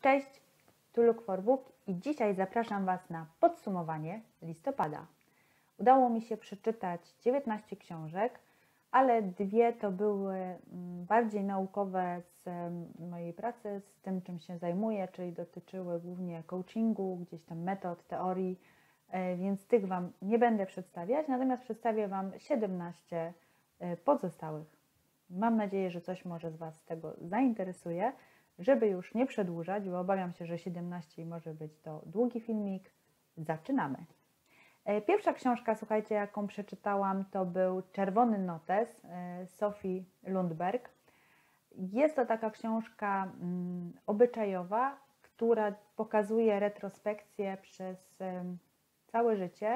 Cześć, tu Look for Book i dzisiaj zapraszam Was na podsumowanie listopada. Udało mi się przeczytać 19 książek, ale dwie to były bardziej naukowe z mojej pracy, z tym czym się zajmuję, czyli dotyczyły głównie coachingu, gdzieś tam metod, teorii, więc tych Wam nie będę przedstawiać, natomiast przedstawię Wam 17 pozostałych. Mam nadzieję, że coś może z Was z tego zainteresuje. Żeby już nie przedłużać, bo obawiam się, że 17 może być to długi filmik, zaczynamy. Pierwsza książka, słuchajcie, jaką przeczytałam, to był Czerwony notes Sophie Lundberg. Jest to taka książka obyczajowa, która pokazuje retrospekcję przez całe życie.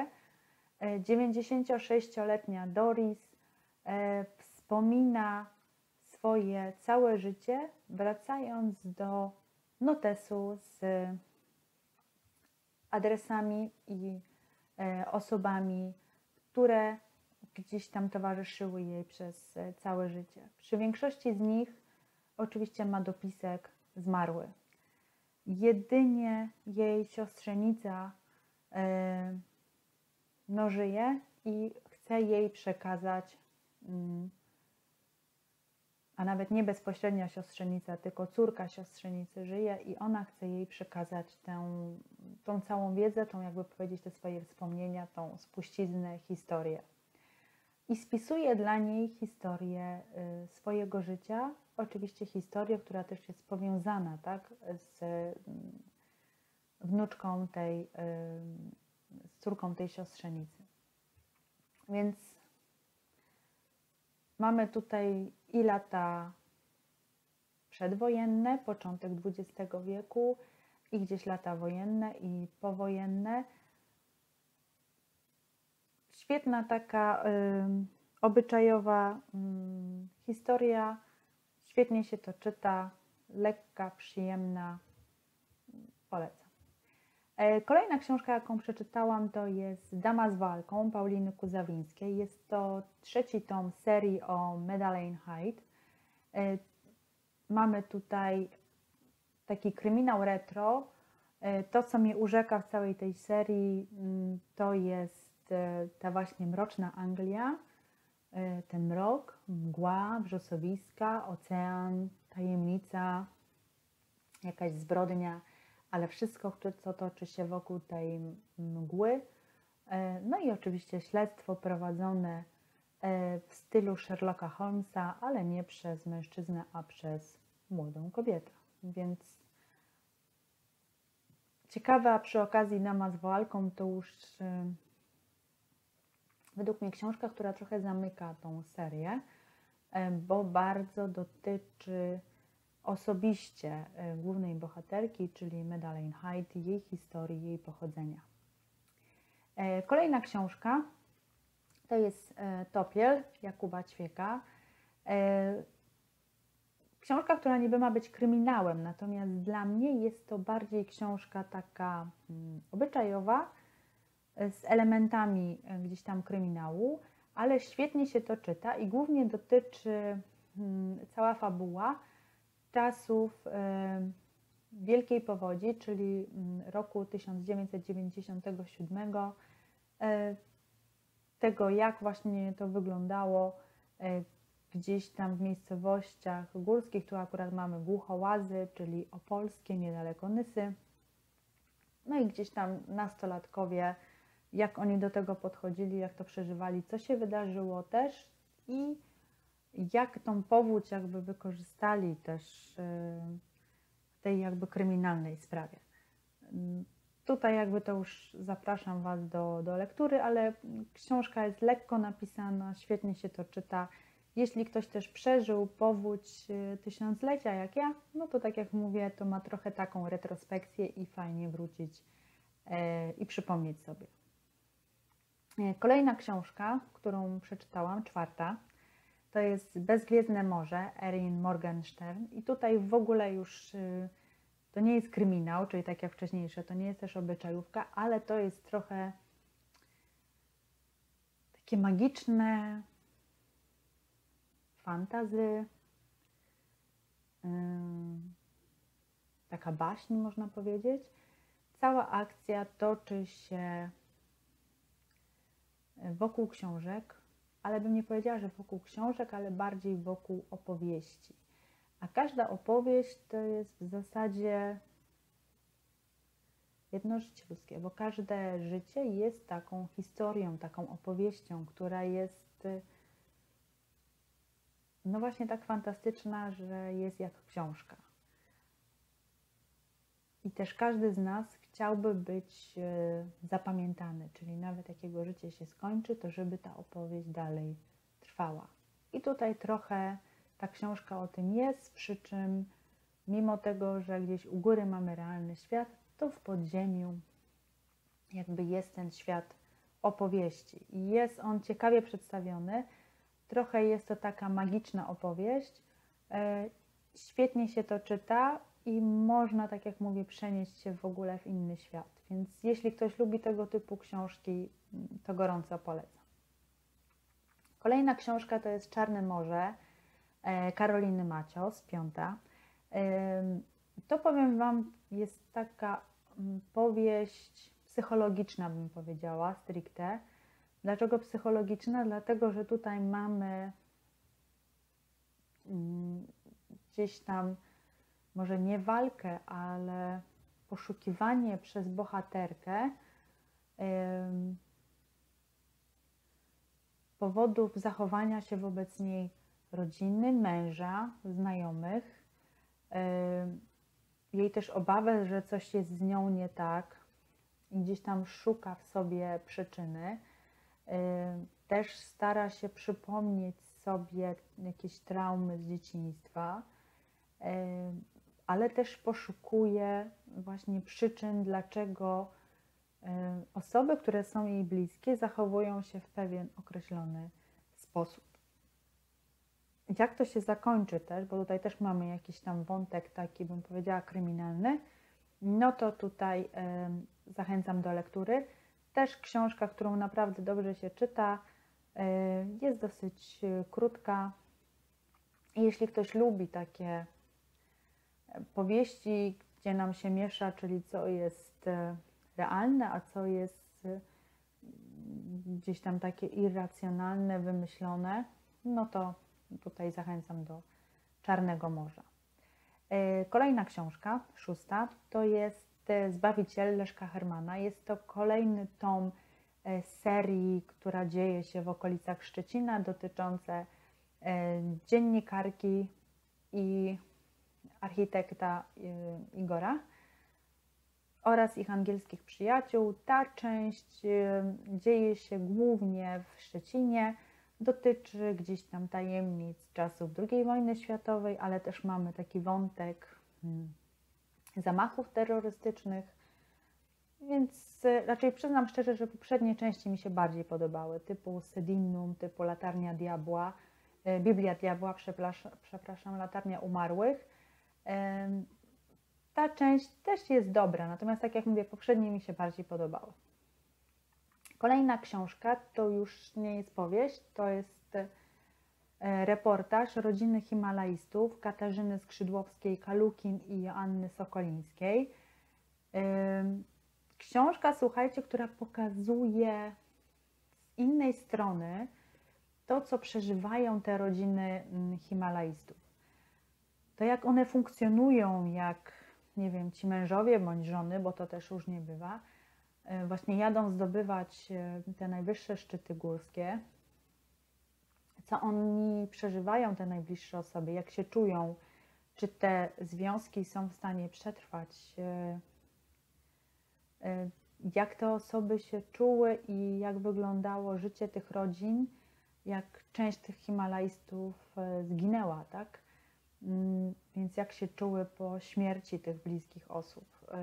96-letnia Doris wspomina swoje całe życie, wracając do notesu z adresami i osobami, które gdzieś tam towarzyszyły jej przez całe życie. Przy większości z nich oczywiście ma dopisek zmarły. Jedynie jej siostrzenica żyje i chce jej przekazać, a nawet nie bezpośrednia siostrzenica, tylko córka siostrzenicy żyje i ona chce jej przekazać tą całą wiedzę, tą jakby powiedzieć te swoje wspomnienia, tą spuściznę, historię. I spisuje dla niej historię swojego życia, oczywiście historię, która też jest powiązana, tak, z wnuczką z córką tej siostrzenicy. Więc mamy tutaj i lata przedwojenne, początek XX wieku, i gdzieś lata wojenne i powojenne. Świetna taka obyczajowa historia, świetnie się to czyta, lekka, przyjemna, polecam. Kolejna książka, jaką przeczytałam, to jest Dama z walką Pauliny Kuzawińskiej. Jest to trzeci tom serii o Madeleine Hyde. Mamy tutaj taki kryminał retro. To, co mnie urzeka w całej tej serii, to jest ta właśnie mroczna Anglia, ten mrok, mgła, wrzosowiska, ocean, tajemnica, jakaś zbrodnia, ale wszystko, co toczy się wokół tej mgły. No i oczywiście śledztwo prowadzone w stylu Sherlocka Holmesa, ale nie przez mężczyznę, a przez młodą kobietę. Więc ciekawa przy okazji Dama z walką to już według mnie książka, która trochę zamyka tą serię, bo bardzo dotyczy osobiście głównej bohaterki, czyli Madeleine Hyde, jej historii, jej pochodzenia. Kolejna książka to jest Topiel Jakuba Ćwieka. Książka, która niby ma być kryminałem, natomiast dla mnie jest to bardziej książka taka obyczajowa, z elementami gdzieś tam kryminału, ale świetnie się to czyta i głównie dotyczy cała fabuła czasów Wielkiej Powodzi, czyli roku 1997, tego jak właśnie to wyglądało gdzieś tam w miejscowościach górskich. Tu akurat mamy Głuchołazy, czyli opolskie, niedaleko Nysy. No i gdzieś tam nastolatkowie, jak oni do tego podchodzili, jak to przeżywali, co się wydarzyło też i jak tą powódź jakby wykorzystali też w tej jakby kryminalnej sprawie. Tutaj jakby to już zapraszam Was do lektury, ale książka jest lekko napisana, świetnie się to czyta. Jeśli ktoś też przeżył powódź tysiąclecia jak ja, no to tak jak mówię, to ma trochę taką retrospekcję i fajnie wrócić i przypomnieć sobie. Kolejna książka, którą przeczytałam, czwarta, to jest Bezgwiezdne Morze, Erin Morgenstern. I tutaj w ogóle już to nie jest kryminał, czyli tak jak wcześniejsze, to nie jest też obyczajówka, ale to jest trochę takie magiczne fantasy, taka baśń, można powiedzieć. Cała akcja toczy się wokół książek, ale bym nie powiedziała, że wokół książek, ale bardziej wokół opowieści. A każda opowieść to jest w zasadzie jedno życie ludzkie, bo każde życie jest taką historią, taką opowieścią, która jest no właśnie tak fantastyczna, że jest jak książka. I też każdy z nas chciałby być zapamiętany, czyli nawet jak jego życie się skończy, to żeby ta opowieść dalej trwała. I tutaj trochę ta książka o tym jest, przy czym mimo tego, że gdzieś u góry mamy realny świat, to w podziemiu jakby jest ten świat opowieści. I jest on ciekawie przedstawiony. Trochę jest to taka magiczna opowieść. Świetnie się to czyta i można, tak jak mówię, przenieść się w ogóle w inny świat. Więc jeśli ktoś lubi tego typu książki, to gorąco polecam. Kolejna książka to jest Czarne Morze Karoliny Macios, 5. To, powiem Wam, jest taka powieść psychologiczna, bym powiedziała, stricte. Dlaczego psychologiczna? Dlatego, że tutaj mamy gdzieś tam może nie walkę, ale poszukiwanie przez bohaterkę powodów zachowania się wobec niej rodziny, męża, znajomych. Jej też obawę, że coś jest z nią nie tak i gdzieś tam szuka w sobie przyczyny. Też stara się przypomnieć sobie jakieś traumy z dzieciństwa, ale też poszukuje właśnie przyczyn, dlaczego osoby, które są jej bliskie, zachowują się w pewien określony sposób. Jak to się zakończy też, bo tutaj też mamy jakiś tam wątek taki, bym powiedziała, kryminalny, no to tutaj zachęcam do lektury. Też książka, którą naprawdę dobrze się czyta, jest dosyć krótka. I jeśli ktoś lubi takie powieści, gdzie nam się miesza, czyli co jest realne, a co jest gdzieś tam takie irracjonalne, wymyślone, no to tutaj zachęcam do Czarnego Morza. Kolejna książka, 6, to jest Zbawiciel Leszka Hermana. Jest to kolejny tom serii, która dzieje się w okolicach Szczecina, dotyczące dziennikarki i architekta Igora oraz ich angielskich przyjaciół. Ta część dzieje się głównie w Szczecinie, dotyczy gdzieś tam tajemnic czasów II wojny światowej, ale też mamy taki wątek zamachów terrorystycznych, więc raczej przyznam szczerze, że poprzednie części mi się bardziej podobały, typu Sedinum, typu Latarnia Diabła, Biblia Diabła, przepraszam, Latarnia Umarłych. Ta część też jest dobra, natomiast tak jak mówię, poprzednie mi się bardziej podobały. Kolejna książka to już nie jest powieść, to jest reportaż rodziny Himalajstów Katarzyny Skrzydłowskiej-Kalukin i Joanny Sokolińskiej. Książka, słuchajcie, która pokazuje z innej strony to, co przeżywają te rodziny Himalajstów. To jak one funkcjonują, jak, nie wiem, ci mężowie bądź żony, bo to też różnie bywa, właśnie jadą zdobywać te najwyższe szczyty górskie, co oni przeżywają, te najbliższe osoby, jak się czują, czy te związki są w stanie przetrwać, jak te osoby się czuły i jak wyglądało życie tych rodzin, jak część tych Himalajstów zginęła, tak? Więc jak się czuły po śmierci tych bliskich osób.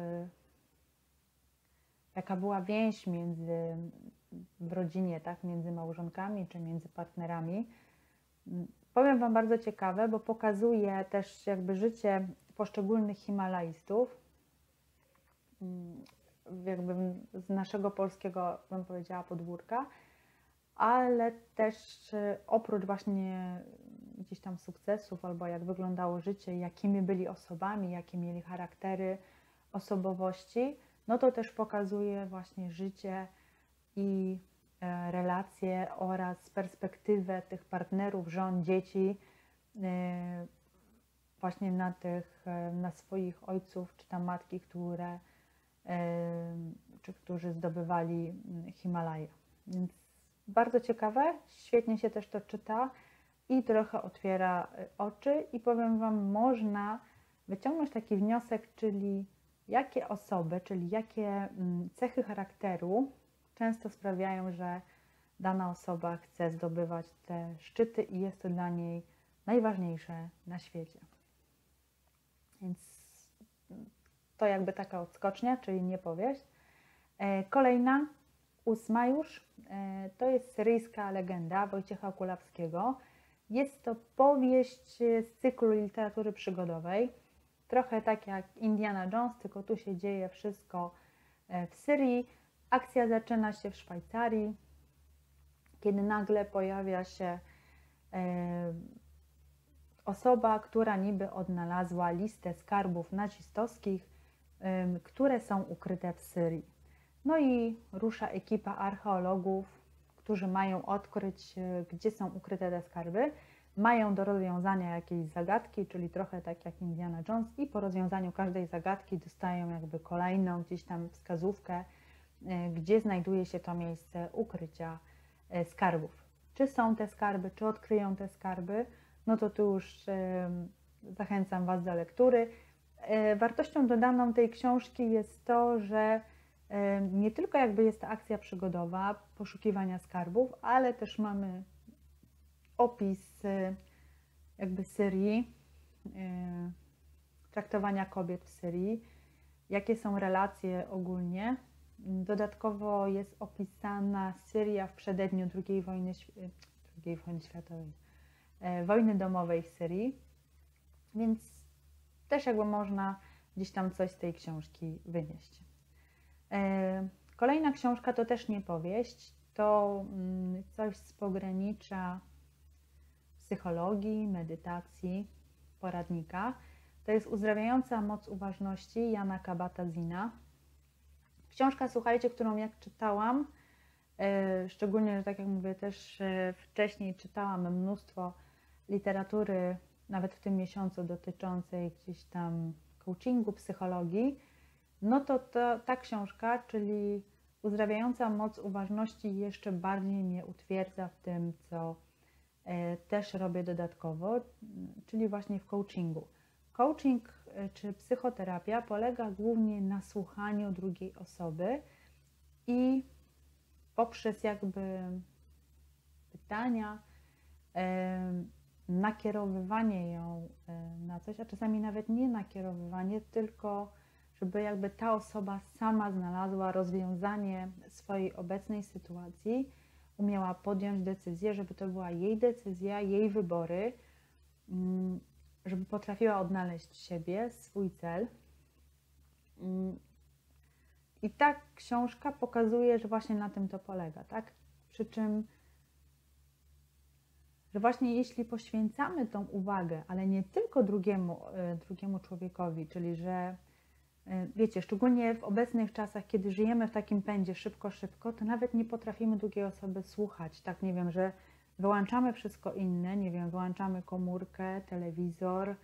Jaka była więź w rodzinie, tak? Między małżonkami czy między partnerami. Powiem Wam, bardzo ciekawe, bo pokazuje też jakby życie poszczególnych Himalajstów, jakby z naszego polskiego, bym powiedziała, podwórka, ale też oprócz właśnie gdzieś tam sukcesów, albo jak wyglądało życie, jakimi byli osobami, jakie mieli charaktery, osobowości, no to też pokazuje właśnie życie i relacje oraz perspektywę tych partnerów, żon, dzieci właśnie na swoich ojców czy tam matki, którzy zdobywali Himalaje. Więc bardzo ciekawe, świetnie się też to czyta i trochę otwiera oczy i powiem Wam, można wyciągnąć taki wniosek, czyli jakie osoby, czyli jakie cechy charakteru często sprawiają, że dana osoba chce zdobywać te szczyty i jest to dla niej najważniejsze na świecie. Więc to jakby taka odskocznia, czyli nie powieść. Kolejna, 8 już, to jest syryjska legenda Wojciecha Kulawskiego. Jest to powieść z cyklu literatury przygodowej. Trochę tak jak Indiana Jones, tylko tu się dzieje wszystko w Syrii. Akcja zaczyna się w Szwajcarii, kiedy nagle pojawia się osoba, która niby odnalazła listę skarbów nazistowskich, które są ukryte w Syrii. No i rusza ekipa archeologów, którzy mają odkryć, gdzie są ukryte te skarby. Mają do rozwiązania jakieś zagadki, czyli trochę tak jak Indiana Jones, i po rozwiązaniu każdej zagadki dostają jakby kolejną gdzieś tam wskazówkę, gdzie znajduje się to miejsce ukrycia skarbów. Czy są te skarby, czy odkryją te skarby, no to tu już zachęcam Was do lektury. Wartością dodaną tej książki jest to, że nie tylko jakby jest to akcja przygodowa, poszukiwania skarbów, ale też mamy opis jakby Syrii, traktowania kobiet w Syrii, jakie są relacje ogólnie. Dodatkowo jest opisana Syria w przededniu II wojny światowej, wojny domowej w Syrii, więc też jakby można gdzieś tam coś z tej książki wynieść. Kolejna książka to też nie powieść, to coś z pogranicza psychologii, medytacji, poradnika. To jest Uzdrawiająca moc uważności Jana Kabat-Zina. Książka, słuchajcie, którą jak czytałam, szczególnie, że tak jak mówię, też wcześniej czytałam mnóstwo literatury, nawet w tym miesiącu, dotyczącej gdzieś tam coachingu, psychologii, no to ta książka, czyli Uzdrawiająca moc uważności, jeszcze bardziej mnie utwierdza w tym, co też robię dodatkowo, czyli właśnie w coachingu. Coaching czy psychoterapia polega głównie na słuchaniu drugiej osoby i poprzez jakby pytania, nakierowywanie ją na coś, a czasami nawet nie nakierowywanie, tylko żeby jakby ta osoba sama znalazła rozwiązanie swojej obecnej sytuacji, umiała podjąć decyzję, żeby to była jej decyzja, jej wybory, żeby potrafiła odnaleźć siebie, swój cel. I ta książka pokazuje, że właśnie na tym to polega, tak? Przy czym, że właśnie jeśli poświęcamy tą uwagę, ale nie tylko drugiemu człowiekowi, czyli że wiecie, szczególnie w obecnych czasach, kiedy żyjemy w takim pędzie szybko, to nawet nie potrafimy drugiej osoby słuchać, tak, nie wiem, że wyłączamy wszystko inne, nie wiem, wyłączamy komórkę, telewizor,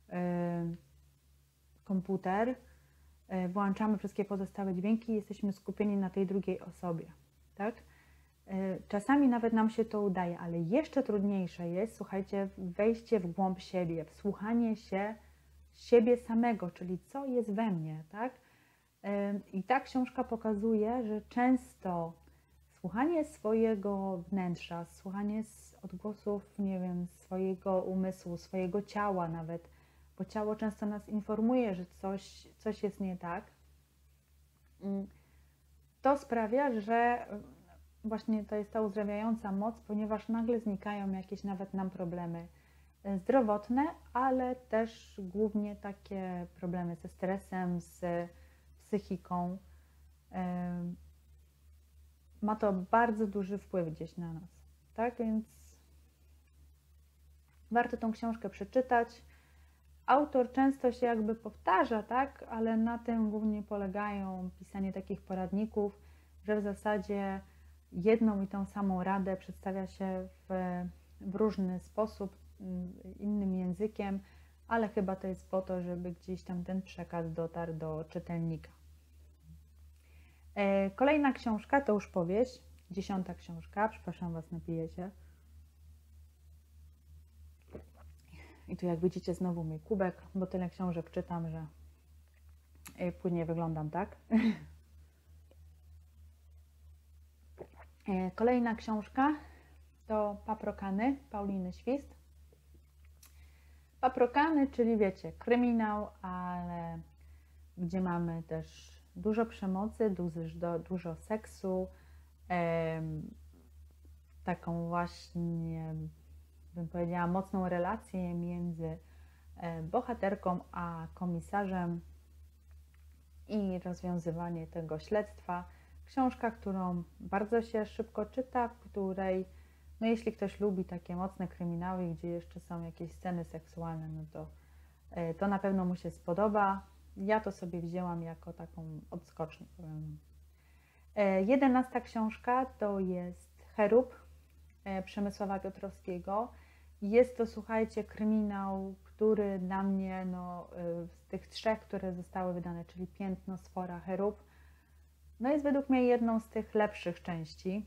komputer, włączamy wszystkie pozostałe dźwięki i jesteśmy skupieni na tej drugiej osobie, tak? Czasami nawet nam się to udaje, ale jeszcze trudniejsze jest, słuchajcie, wejście w głąb siebie, wsłuchanie się siebie samego, czyli co jest we mnie, tak? I ta książka pokazuje, że często słuchanie swojego wnętrza, słuchanie odgłosów, nie wiem, swojego umysłu, swojego ciała nawet, bo ciało często nas informuje, że coś jest nie tak, to sprawia, że właśnie to jest ta uzdrawiająca moc, ponieważ nagle znikają jakieś nawet nam problemy zdrowotne, ale też głównie takie problemy ze stresem, z psychiką. Ma to bardzo duży wpływ gdzieś na nas, tak? Więc Warto tą książkę przeczytać. Autor często się jakby powtarza, tak? Ale na tym głównie polegają pisanie takich poradników, że w zasadzie jedną i tą samą radę przedstawia się w różny sposób, innym językiem, ale chyba to jest po to, żeby gdzieś tam ten przekaz dotarł do czytelnika. Kolejna książka to już powieść, 10. książka, przepraszam Was, napiję się. I tu jak widzicie znowu mój kubek, bo tyle książek czytam, że później wyglądam tak. Kolejna książka to Paprokany Pauliny Świst. Paprokany, czyli wiecie, kryminał, ale gdzie mamy też dużo przemocy, dużo seksu, taką właśnie, bym powiedziała, mocną relację między bohaterką a komisarzem i rozwiązywanie tego śledztwa. Książka, którą bardzo się szybko czyta, w której, no jeśli ktoś lubi takie mocne kryminały, gdzie jeszcze są jakieś sceny seksualne, no to na pewno mu się spodoba. Ja to sobie wzięłam jako taką odskocznię, powiem. 11. książka to jest Cherub Przemysława Piotrowskiego. Jest to, słuchajcie, kryminał, który dla mnie, no, z tych 3, które zostały wydane, czyli Piętno, Sfora, Cherub, no jest według mnie jedną z tych lepszych części.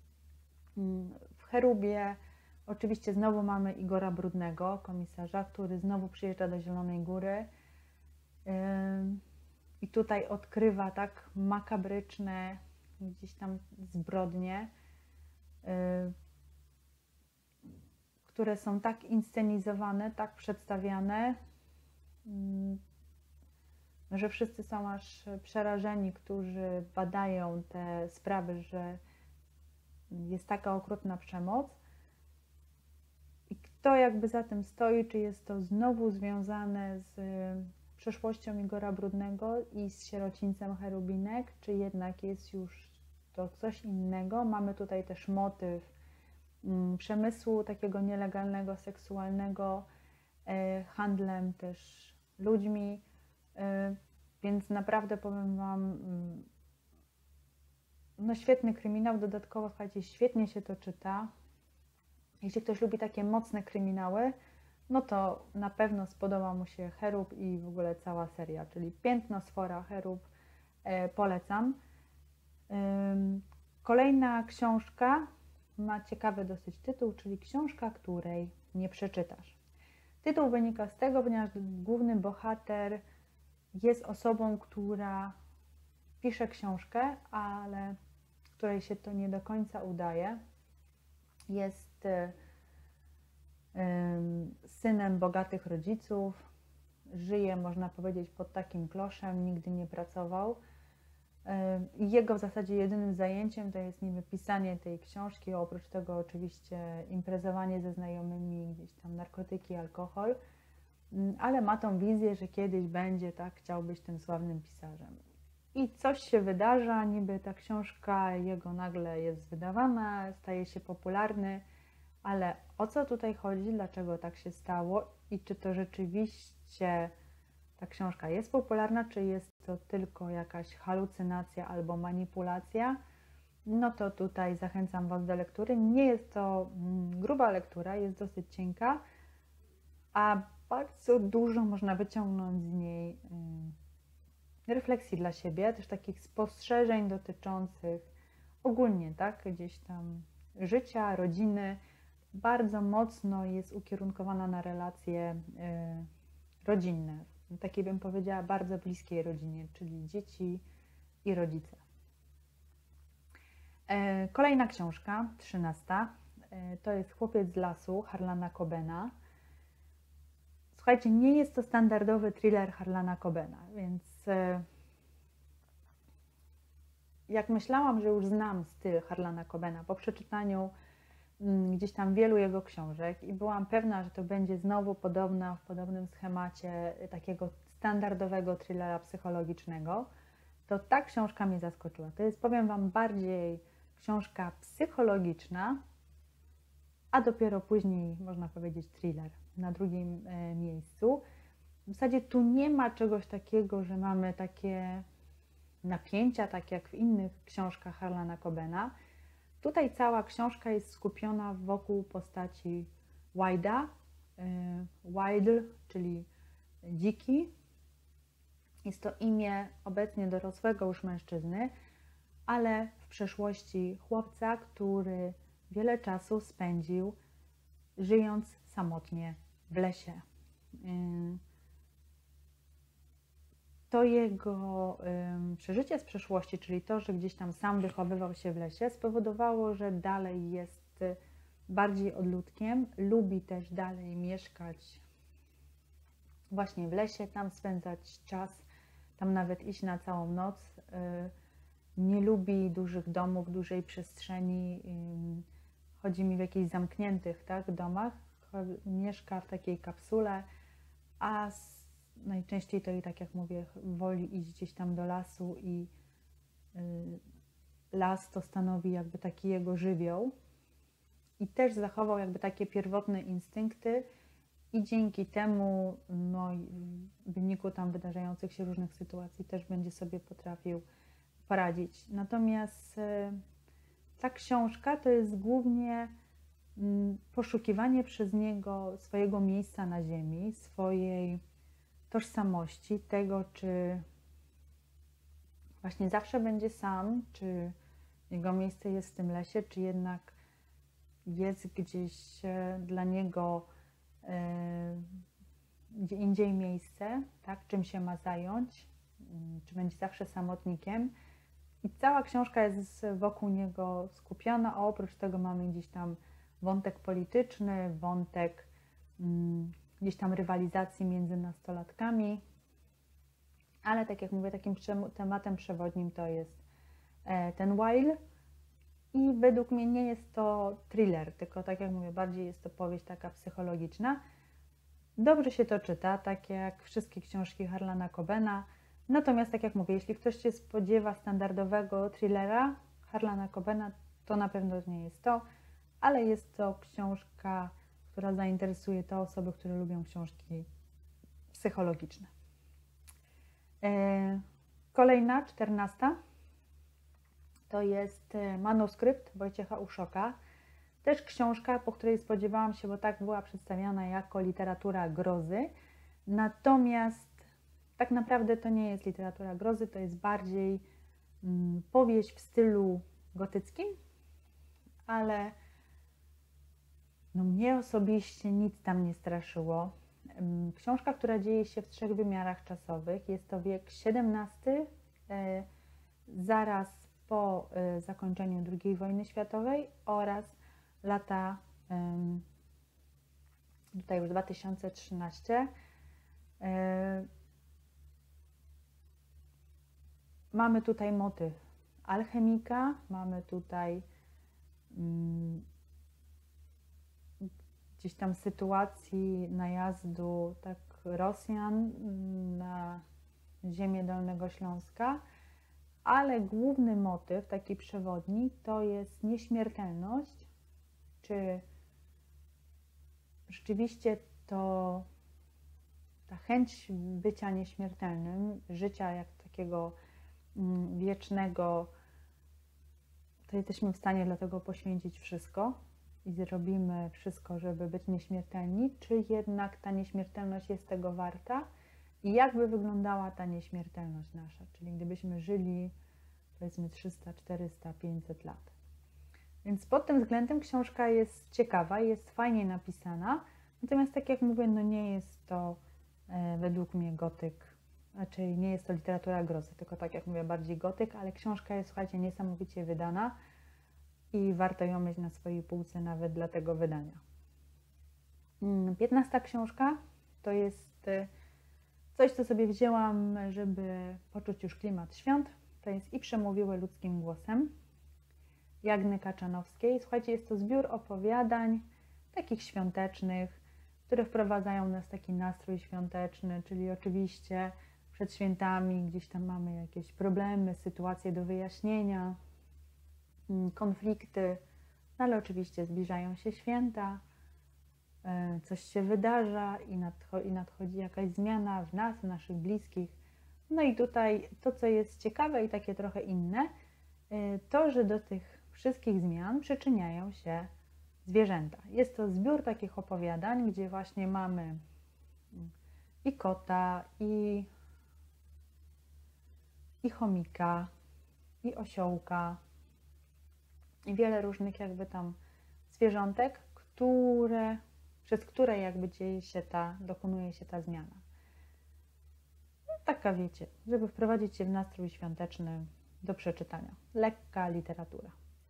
W Cherubie oczywiście znowu mamy Igora Brudnego, komisarza, który znowu przyjeżdża do Zielonej Góry i tutaj odkrywa tak makabryczne gdzieś tam zbrodnie, które są tak inscenizowane, tak przedstawiane, że wszyscy są aż przerażeni, którzy badają te sprawy, że jest taka okrutna przemoc. I kto jakby za tym stoi, czy jest to znowu związane z przeszłością Igora Brudnego i z sierocińcem Cherubinek, czy jednak jest już to coś innego. Mamy tutaj też motyw przemysłu takiego nielegalnego, seksualnego, handlem też ludźmi, więc naprawdę powiem Wam, no świetny kryminał, dodatkowo słuchajcie, świetnie się to czyta. Jeśli ktoś lubi takie mocne kryminały, no to na pewno spodoba mu się Cherub i w ogóle cała seria, czyli Piętno, Sfora, Cherub, polecam. Kolejna książka ma ciekawy dosyć tytuł, czyli książka, której nie przeczytasz. Tytuł wynika z tego, ponieważ główny bohater jest osobą, która pisze książkę, ale której się to nie do końca udaje. Jest synem bogatych rodziców, żyje, można powiedzieć, pod takim kloszem, nigdy nie pracował. I jego w zasadzie jedynym zajęciem to jest niby pisanie tej książki, oprócz tego oczywiście imprezowanie ze znajomymi, gdzieś tam narkotyki, alkohol, ale ma tą wizję, że kiedyś będzie, tak, chciał być tym sławnym pisarzem. I coś się wydarza, niby ta książka jego nagle jest wydawana, staje się popularny, ale o co tutaj chodzi, dlaczego tak się stało i czy to rzeczywiście ta książka jest popularna, czy jest to tylko jakaś halucynacja albo manipulacja, no to tutaj zachęcam Was do lektury. Nie jest to gruba lektura, jest dosyć cienka, a bardzo dużo można wyciągnąć z niej refleksji dla siebie, też takich spostrzeżeń dotyczących ogólnie, tak, gdzieś tam życia, rodziny. Bardzo mocno jest ukierunkowana na relacje rodzinne, takiej bym powiedziała bardzo bliskiej rodzinie, czyli dzieci i rodzice. Kolejna książka, 13, to jest Chłopiec z lasu Harlana Cobena. Słuchajcie, nie jest to standardowy thriller Harlana Cobena, więc jak myślałam, że już znam styl Harlana Cobena po przeczytaniu gdzieś tam wielu jego książek i byłam pewna, że to będzie znowu w podobnym schemacie takiego standardowego thrillera psychologicznego, to ta książka mnie zaskoczyła. To jest, powiem Wam, bardziej książka psychologiczna, a dopiero później, można powiedzieć, thriller na drugim miejscu. W zasadzie tu nie ma czegoś takiego, że mamy takie napięcia, tak jak w innych książkach Harlana Cobena. Tutaj cała książka jest skupiona wokół postaci Wilda, Wild, czyli dziki. Jest to imię obecnie dorosłego już mężczyzny, ale w przeszłości chłopca, który wiele czasu spędził żyjąc samotnie w lesie. To jego przeżycie z przeszłości, czyli to, że gdzieś tam sam wychowywał się w lesie, spowodowało, że dalej jest bardziej odludkiem, lubi też dalej mieszkać właśnie w lesie, tam spędzać czas, tam nawet iść na całą noc. Nie lubi dużych domów, dużej przestrzeni, chodzi mi w jakichś zamkniętych, tak, domach, mieszka w takiej kapsule, a najczęściej to i tak jak mówię, woli iść gdzieś tam do lasu i las to stanowi jakby taki jego żywioł i też zachował jakby takie pierwotne instynkty i dzięki temu no, w wyniku tam wydarzających się różnych sytuacji też będzie sobie potrafił poradzić. Natomiast ta książka to jest głównie poszukiwanie przez niego swojego miejsca na ziemi, swojej tożsamości, tego, czy właśnie zawsze będzie sam, czy jego miejsce jest w tym lesie, czy jednak jest gdzieś dla niego gdzie indziej miejsce, tak, czym się ma zająć, czy będzie zawsze samotnikiem. I cała książka jest wokół niego skupiona, a oprócz tego mamy gdzieś tam wątek polityczny, wątek gdzieś tam rywalizacji między nastolatkami, ale tak jak mówię, takim tematem przewodnim to jest ten Wild i według mnie nie jest to thriller, tylko tak jak mówię, bardziej jest to powieść taka psychologiczna. Dobrze się to czyta, tak jak wszystkie książki Harlana Cobena, natomiast tak jak mówię, jeśli ktoś się spodziewa standardowego thrillera Harlana Cobena, to na pewno nie jest to, ale jest to książka, która zainteresuje te osoby, które lubią książki psychologiczne. Kolejna, 14, to jest Manuskrypt Wojciecha Uszoka. Też książka, po której spodziewałam się, bo tak była przedstawiana jako literatura grozy. Natomiast tak naprawdę to nie jest literatura grozy, to jest bardziej powieść w stylu gotyckim, ale no mnie osobiście nic tam nie straszyło. Książka, która dzieje się w 3 wymiarach czasowych. Jest to wiek XVII, zaraz po zakończeniu II wojny światowej oraz lata, tutaj już 2013. Mamy tutaj motyw alchemika, mamy tutaj gdzieś tam sytuacji najazdu tak Rosjan na ziemię Dolnego Śląska, ale główny motyw, taki przewodni, to jest nieśmiertelność, czy rzeczywiście to ta chęć bycia nieśmiertelnym, życia jak takiego wiecznego, to jesteśmy w stanie dla tego poświęcić wszystko i zrobimy wszystko, żeby być nieśmiertelni, czy jednak ta nieśmiertelność jest tego warta i jak by wyglądała ta nieśmiertelność nasza, czyli gdybyśmy żyli powiedzmy 300, 400, 500 lat. Więc pod tym względem książka jest ciekawa, jest fajnie napisana, natomiast tak jak mówię, no nie jest to według mnie gotyk, raczej nie jest to literatura grozy, tylko tak jak mówię, bardziej gotyk, ale książka jest, słuchajcie, niesamowicie wydana i warto ją mieć na swojej półce nawet dla tego wydania. 15 książka to jest coś, co sobie wzięłam, żeby poczuć już klimat świąt. To jest I przemówiły ludzkim głosem Jagny Kaczanowskiej. Słuchajcie, jest to zbiór opowiadań takich świątecznych, które wprowadzają nas w taki nastrój świąteczny, czyli oczywiście przed świętami gdzieś tam mamy jakieś problemy, sytuacje do wyjaśnienia, konflikty, No ale oczywiście zbliżają się święta, coś się wydarza i nadchodzi jakaś zmiana w nas, w naszych bliskich. No i tutaj to, co jest ciekawe i takie trochę inne, to, że do tych wszystkich zmian przyczyniają się zwierzęta. Jest to zbiór takich opowiadań, gdzie właśnie mamy i kota, i chomika, i osiołka, i wiele różnych jakby tam zwierzątek, przez które jakby dokonuje się ta zmiana. No, taka wiecie, żeby wprowadzić się w nastrój świąteczny do przeczytania. Lekka literatura.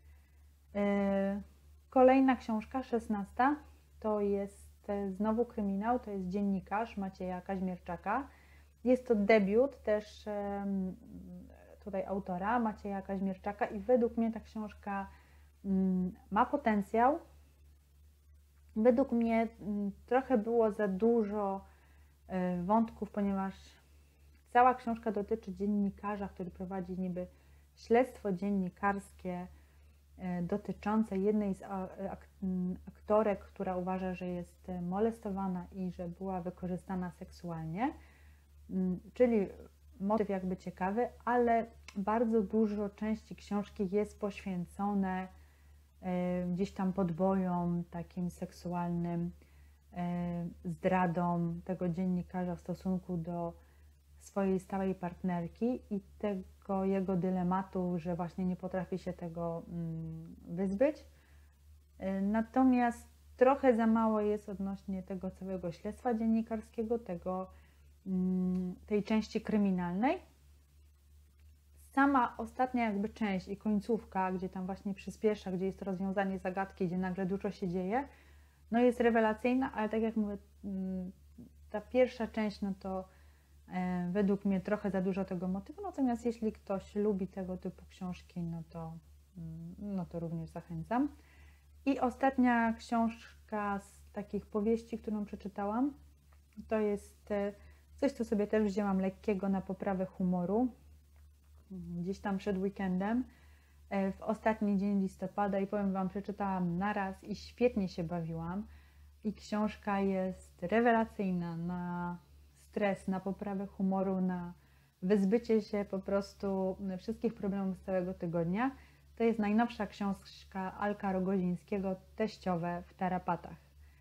Kolejna książka, 16, to jest znowu kryminał, to jest Dziennikarz Macieja Kaźmierczaka. Jest to debiut też tutaj autora Macieja Kaźmierczaka i według mnie ta książka ma potencjał. Według mnie trochę było za dużo wątków, ponieważ cała książka dotyczy dziennikarza, który prowadzi niby śledztwo dziennikarskie dotyczące jednej z aktorek, która uważa, że jest molestowana i że była wykorzystana seksualnie. Czyli motyw jakby ciekawy, ale bardzo dużo części książki jest poświęcone gdzieś tam podbojom, takim seksualnym, zdradom tego dziennikarza w stosunku do swojej stałej partnerki i tego jego dylematu, że właśnie nie potrafi się tego wyzbyć. Natomiast trochę za mało jest odnośnie tego całego śledztwa dziennikarskiego, tej części kryminalnej. Sama ostatnia jakby część i końcówka, gdzie tam właśnie przyspiesza, gdzie jest to rozwiązanie zagadki, gdzie nagle dużo się dzieje, no jest rewelacyjna, ale tak jak mówię, ta pierwsza część, no to według mnie trochę za dużo tego motywu, natomiast jeśli ktoś lubi tego typu książki, no to również zachęcam. I ostatnia książka z takich powieści, którą przeczytałam, to jest coś, co sobie też wzięłam lekkiego na poprawę humoru, gdzieś tam przed weekendem, w ostatni dzień listopada i powiem Wam, przeczytałam naraz i świetnie się bawiłam. I książka jest rewelacyjna na stres, na poprawę humoru, na wyzbycie się po prostu wszystkich problemów z całego tygodnia. To jest najnowsza książka Alka Rogozińskiego, Teściowe w tarapatach.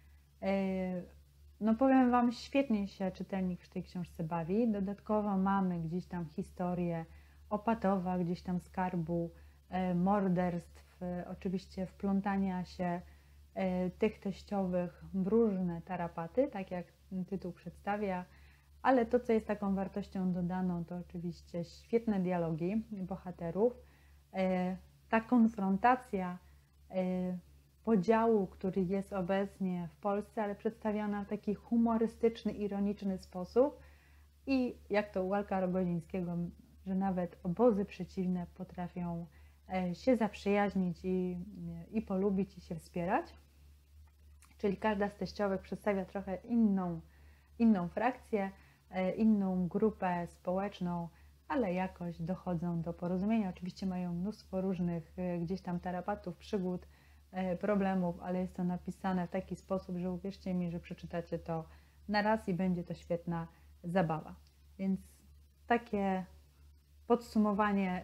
No powiem Wam, świetnie się czytelnik w tej książce bawi. Dodatkowo mamy gdzieś tam historię Opatowa, gdzieś tam skarbu, morderstw, oczywiście wplątania się tych teściowych w różne tarapaty, tak jak tytuł przedstawia, ale to, co jest taką wartością dodaną, to oczywiście świetne dialogi bohaterów, ta konfrontacja podziału, który jest obecnie w Polsce, ale przedstawiana w taki humorystyczny, ironiczny sposób i jak to u Alka Rogozińskiego, że nawet obozy przeciwne potrafią się zaprzyjaźnić i polubić i się wspierać. Czyli każda z teściowych przedstawia trochę inną frakcję, inną grupę społeczną, ale jakoś dochodzą do porozumienia. Oczywiście mają mnóstwo różnych gdzieś tam tarapatów, przygód, problemów, ale jest to napisane w taki sposób, że uwierzcie mi, że przeczytacie to na raz i będzie to świetna zabawa. Więc takie podsumowanie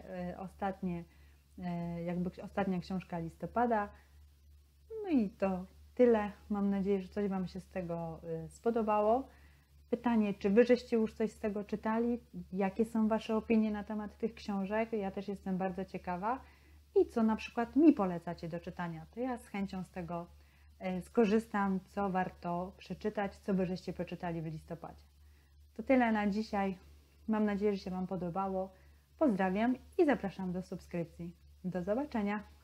ostatnia książka listopada. No i to tyle. Mam nadzieję, że coś Wam się z tego spodobało. Pytanie, czy Wy żeście już coś z tego czytali? Jakie są Wasze opinie na temat tych książek? Ja też jestem bardzo ciekawa. I co na przykład mi polecacie do czytania? To ja z chęcią z tego skorzystam, co warto przeczytać, co Wy żeście przeczytali w listopadzie. To tyle na dzisiaj. Mam nadzieję, że się Wam podobało. Pozdrawiam i zapraszam do subskrypcji. Do zobaczenia!